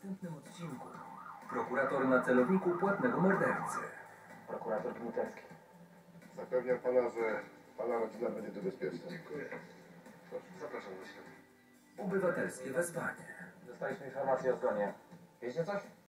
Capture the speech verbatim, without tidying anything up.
następnym odcinku. Prokurator na celowniku płatnego mordercy. Prokurator Gnitarski. Zapewniam pana, że pana rodzina będzie tu bezpieczna. Dziękuję. Proszę, zapraszam do środka. Obywatelskie wezwanie. Dostaliśmy informację o zgonie. Wiecie coś?